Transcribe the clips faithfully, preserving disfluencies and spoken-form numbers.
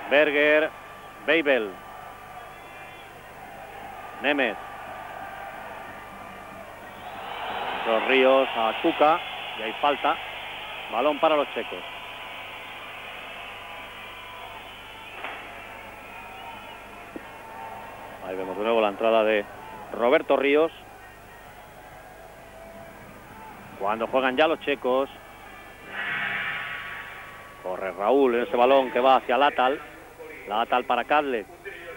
Berger, Babel, Nemeth, los Ríos a Kuka, y hay falta, balón para los checos. Ahí vemos de nuevo la entrada de Roberto Ríos. Cuando juegan ya los checos, corre Raúl en ese balón que va hacia Latal. Latal para Kadlec.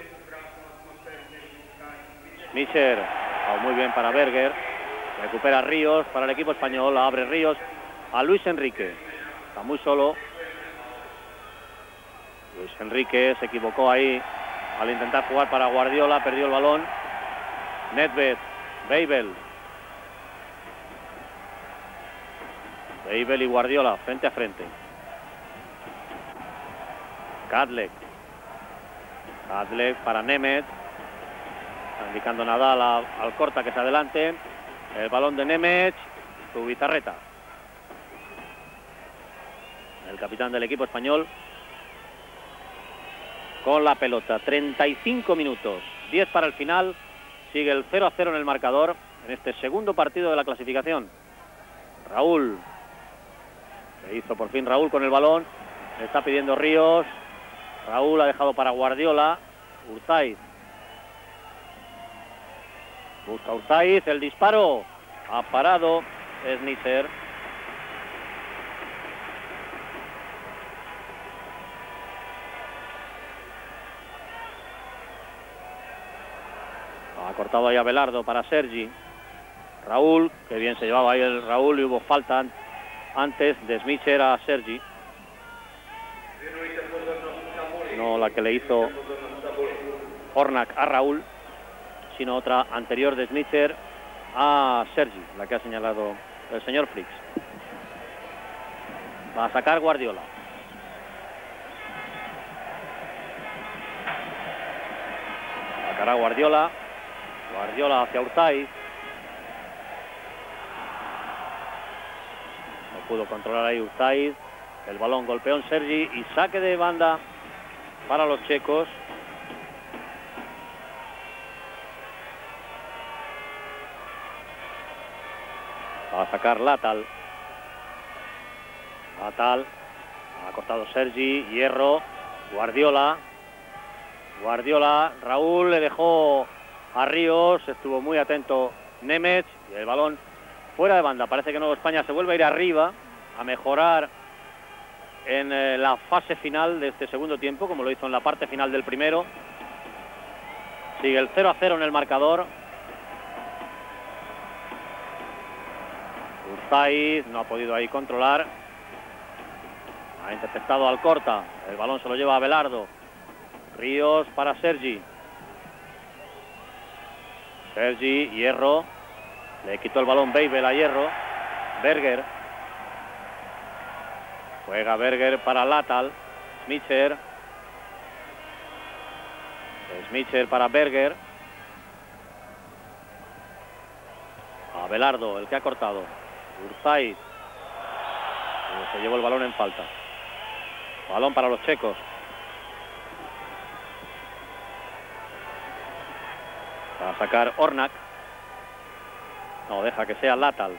Smisher, oh, muy bien para Berger. Recupera Ríos para el equipo español. Abre Ríos a Luis Enrique. Está muy solo. Luis Enrique se equivocó ahí al intentar jugar para Guardiola. Perdió el balón. Nedved, Babel. Babel y Guardiola frente a frente. Kadlec. Kadlec para Nemeth. Está indicando Nadal a, al corta que se adelante. El balón de Nemeth. Su bizarreta. El capitán del equipo español con la pelota. treinta y cinco minutos. diez para el final. Sigue el cero a cero en el marcador en este segundo partido de la clasificación. Raúl. Se hizo por fin Raúl con el balón. Le está pidiendo Ríos. Raúl ha dejado para Guardiola. Urzaiz. Busca Urzaiz. El disparo. Ha parado Smisher. Ha cortado ahí a Belardo para Sergi. Raúl. Que bien se llevaba ahí el Raúl y hubo falta antes de Smisher a Sergi. No la que le hizo Hornak a Raúl, sino otra anterior de Smisher a Sergi, la que ha señalado el señor Flix. Va a sacar Guardiola. Sacará Guardiola. Guardiola hacia Urzaiz. No pudo controlar ahí Urzaiz. El balón golpeó en Sergi y saque de banda para los checos. Va a sacar Latal. Latal. Ha cortado Sergi. Hierro. Guardiola. Guardiola. Raúl le dejó a Ríos. Estuvo muy atento Nemeth. Y el balón fuera de banda. Parece que Nueva España se vuelve a ir arriba, a mejorar en eh, la fase final de este segundo tiempo, como lo hizo en la parte final del primero. Sigue el cero a cero en el marcador. Urzaiz no ha podido ahí controlar. Ha interceptado al corta. El balón se lo lleva a Belardo. Ríos para Sergi. Sergi, Hierro. Le quitó el balón Babel a Hierro. Berger. Juega Berger para Latal. Smisher. Smisher para Berger. A Belardo, el que ha cortado. Urzaiz. Se llevó el balón en falta. Balón para los checos. Va a sacar Hornak. No, deja que sea Latal.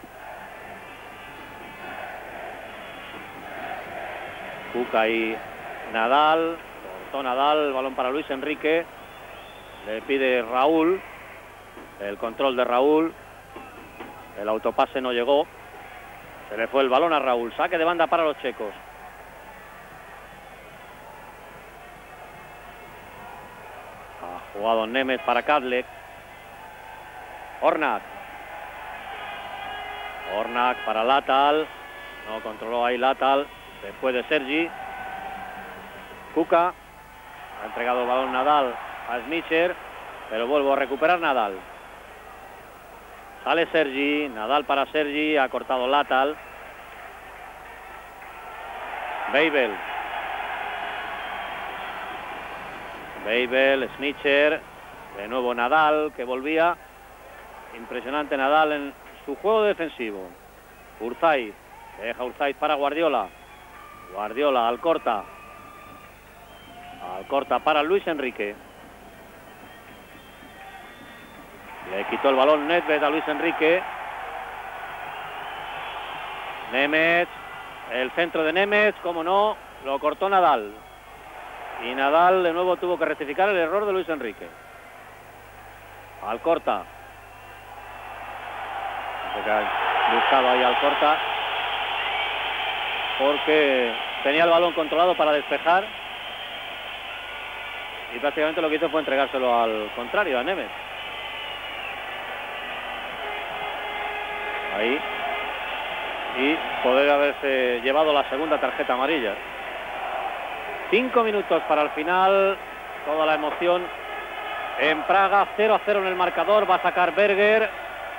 Kuka y Nadal. Cortó Nadal. Balón para Luis Enrique. Le pide Raúl. El control de Raúl. El autopase no llegó. Se le fue el balón a Raúl. Saque de banda para los checos. Ha jugado Nemeth para Kadlec. Hornak. Hornak para Latal. No controló ahí Latal. Después de Sergi. Kuka. Ha entregado el balón Nadal a Smisher. Pero vuelvo a recuperar Nadal. Sale Sergi. Nadal para Sergi. Ha cortado Latal. Babel. Babel, Smisher. De nuevo Nadal, que volvía. Impresionante Nadal en su juego defensivo. Urzaiz. Deja Urzaiz para Guardiola. Guardiola al corta. Alcorta para Luis Enrique. Le quitó el balón Nedved a Luis Enrique. Nemec, el centro de Nemec, como no, lo cortó Nadal. Y Nadal de nuevo tuvo que rectificar el error de Luis Enrique. Alcorta. Buscado ahí Alcorta, porque tenía el balón controlado para despejar. Y prácticamente lo que hizo fue entregárselo al contrario, a Nemec. Ahí. Y poder haberse llevado la segunda tarjeta amarilla. Cinco minutos para el final. Toda la emoción en Praga. cero a cero en el marcador. Va a sacar Berger.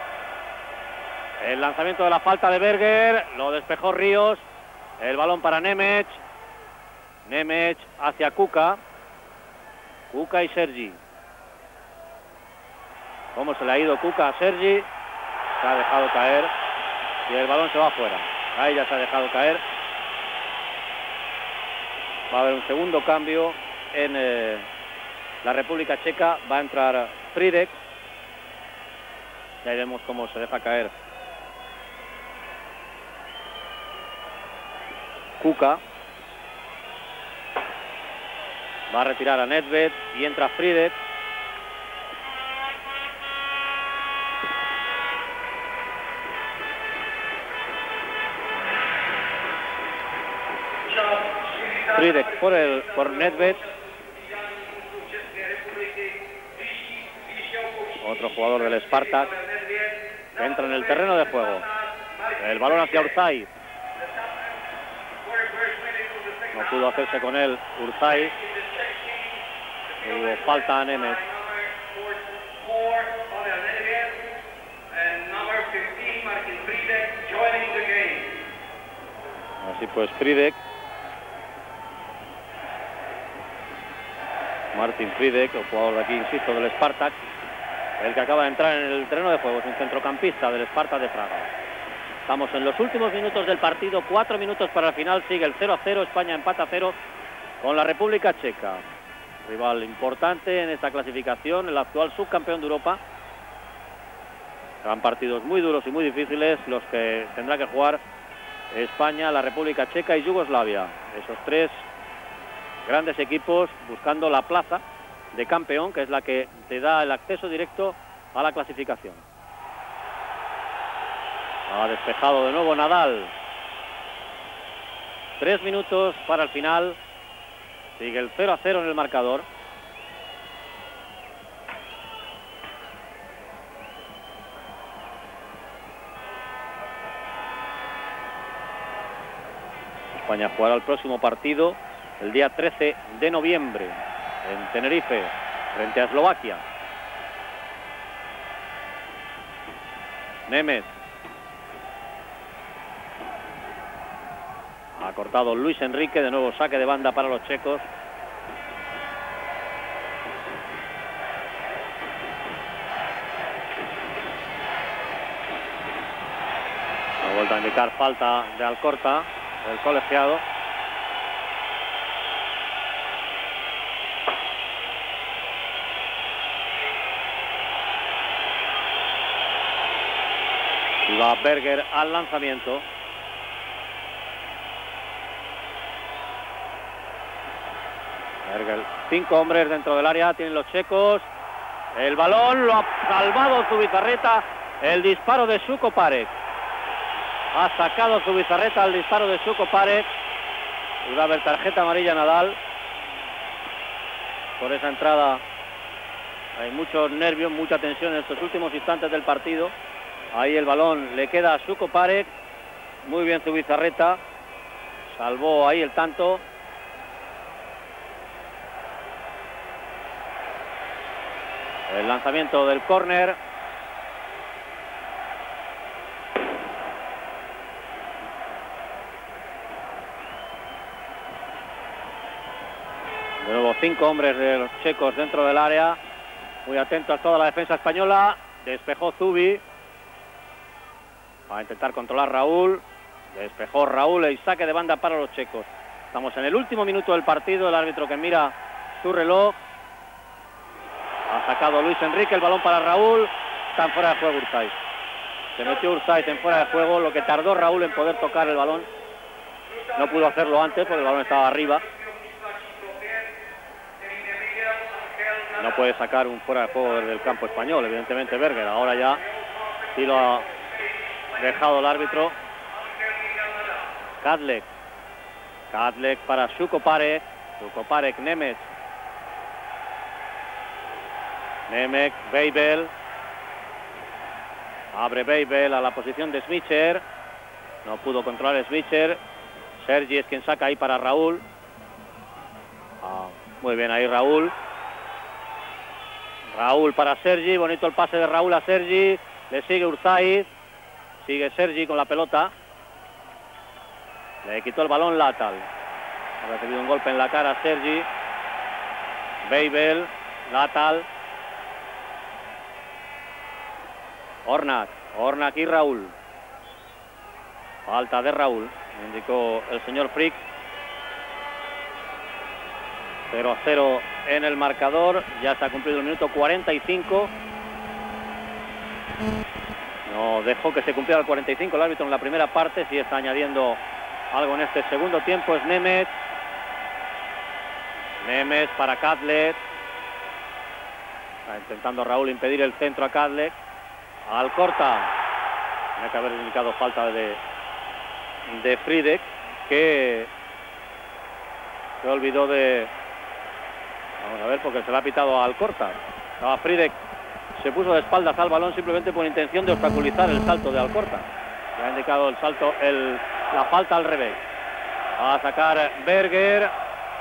El lanzamiento de la falta de Berger. Lo despejó Ríos. El balón para Nemec. Nemec hacia Kuka. Kuka y Sergi. ¿Cómo se le ha ido Kuka a Sergi? Se ha dejado caer. Y el balón se va afuera. Ahí ya se ha dejado caer. Va a haber un segundo cambio en eh, la República Checa. Va a entrar Fridek. Ya veremos cómo se deja caer Kuka. Va a retirar a Nedved y entra Fridek. Fridek por, el, por Nedved. Otro jugador del Spartak que entra en el terreno de juego. El balón hacia Urzay. No pudo hacerse con él Urzay. Hubo falta a Nemec. Así pues Fridek. Martin Fridek, el jugador de aquí, insisto, del Spartak, el que acaba de entrar en el terreno de juego, es un centrocampista del Spartak de Praga. Estamos en los últimos minutos del partido, cuatro minutos para el final, sigue el cero a cero, España empata a cero con la República Checa. Rival importante en esta clasificación, el actual subcampeón de Europa. Serán partidos muy duros y muy difíciles los que tendrá que jugar España, la República Checa y Yugoslavia. Esos tres grandes equipos buscando la plaza de campeón, que es la que te da el acceso directo a la clasificación. Ha despejado de nuevo Nadal. Tres minutos para el final. Sigue el cero a cero en el marcador. España jugará el próximo partido el día trece de noviembre en Tenerife frente a Eslovaquia. Nemec. Ha cortado Luis Enrique, de nuevo saque de banda para los checos. Ha vuelto a indicar falta de Alcorta, el colegiado. Y va Berger al lanzamiento. Berger, cinco hombres dentro del área, tienen los checos. El balón lo ha salvado Zubizarreta. El disparo de Suko Parek. Ha sacado Zubizarreta al disparo de Suko Parek. Y va a haber tarjeta amarilla Nadal. Por esa entrada hay muchos nervios, mucha tensión en estos últimos instantes del partido. Ahí el balón le queda a Suko Parek. Muy bien Zubizarreta. Salvó ahí el tanto. El lanzamiento del córner. De nuevo cinco hombres de los checos dentro del área. Muy atentos a toda la defensa española. Despejó Zubi. Va a intentar controlar Raúl. Despejó Raúl y saque de banda para los checos. Estamos en el último minuto del partido. El árbitro que mira su reloj. Ha sacado Luis Enrique, el balón para Raúl. Está fuera de juego Urzaiz. Se metió Urzaiz en fuera de juego, lo que tardó Raúl en poder tocar el balón. No pudo hacerlo antes porque el balón estaba arriba. No puede sacar un fuera de juego desde el campo español, evidentemente Berger. Ahora ya sí lo ha dejado el árbitro. Kadlec. Kadlec para Sukoparek. Sukoparek, Nemec. Nemec, Weibel. Abre Weibel a la posición de Smicher. No pudo controlar Smicher. Sergi es quien saca ahí para Raúl. Ah, muy bien ahí Raúl. Raúl para Sergi. Bonito el pase de Raúl a Sergi. Le sigue Urzaiz. Sigue Sergi con la pelota. Le quitó el balón Latal. Ha recibido un golpe en la cara Sergi. Weibel. Latal. Ornak. Ornak y Raúl. Falta de Raúl, indicó el señor Frick. cero a cero en el marcador. Ya se ha cumplido el minuto cuarenta y cinco. No dejó que se cumpliera el cuarenta y cinco el árbitro en la primera parte. Sí está añadiendo algo en este segundo tiempo. Es Nemec. Nemec para Kadlec. Está intentando Raúl impedir el centro a Kadlec. Alcorta. Tiene que haber indicado falta de, de Fridek, que se olvidó de... Vamos a ver, porque se le ha pitado a Alcorta. Estaba Fridek, se puso de espaldas al balón simplemente por intención de obstaculizar el salto de Alcorta. Le ha indicado el salto, el, la falta al revés. Va a sacar Berger.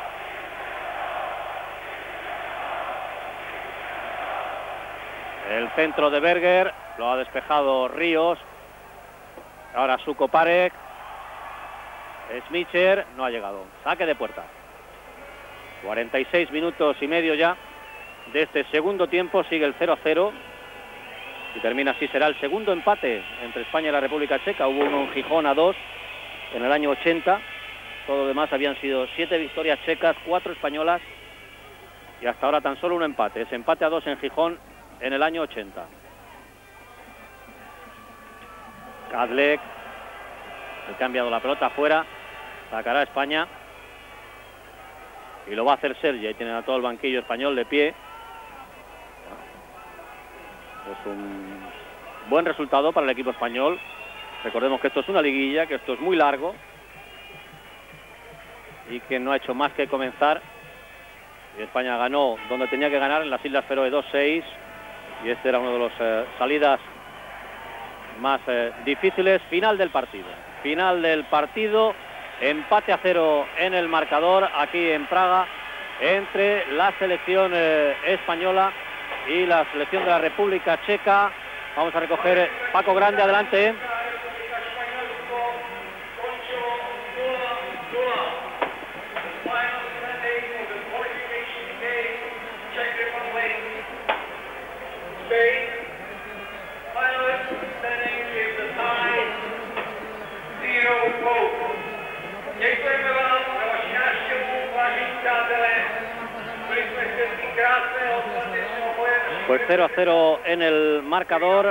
El centro de Berger, lo ha despejado Ríos. Ahora Sukoparek. Smicher, no ha llegado. Saque de puerta. cuarenta y seis minutos y medio ya de este segundo tiempo. Sigue el cero a cero. Si termina así será el segundo empate entre España y la República Checa. Hubo uno en Gijón a dos en el año ochenta. Todo lo demás habían sido siete victorias checas, cuatro españolas. Y hasta ahora tan solo un empate. Ese empate a dos en Gijón en el año ochenta. Kadlec. Ha cambiado la pelota afuera. Sacará a España. Y lo va a hacer Sergi. Ahí tienen a todo el banquillo español de pie. Es un buen resultado para el equipo español. Recordemos que esto es una liguilla, que esto es muy largo. Y que no ha hecho más que comenzar. Y España ganó donde tenía que ganar, en las Islas Feroe dos seis. Y este era uno de los eh, salidas más eh, difíciles. Final del partido. Final del partido. Empate a cero en el marcador aquí en Praga entre la selección eh, española y la selección de la República Checa. Vamos a recoger eh, Paco Grande, adelante. Pues cero a cero en el marcador.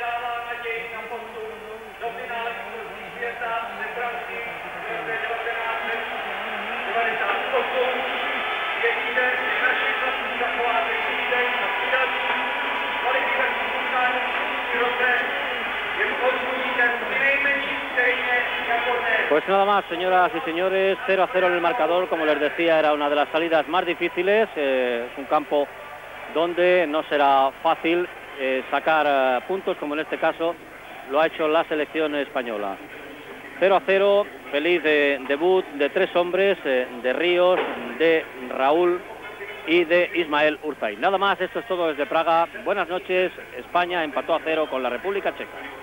Pues nada más, señoras y señores, cero a cero en el marcador. Como les decía, era una de las salidas más difíciles. Eh, es un campo donde no será fácil eh, sacar eh, puntos, como en este caso lo ha hecho la selección española. cero a cero, feliz de, debut de tres hombres, eh, de Ríos, de Raúl y de Ismael Urzaiz. Nada más, esto es todo desde Praga. Buenas noches. España empató a cero con la República Checa.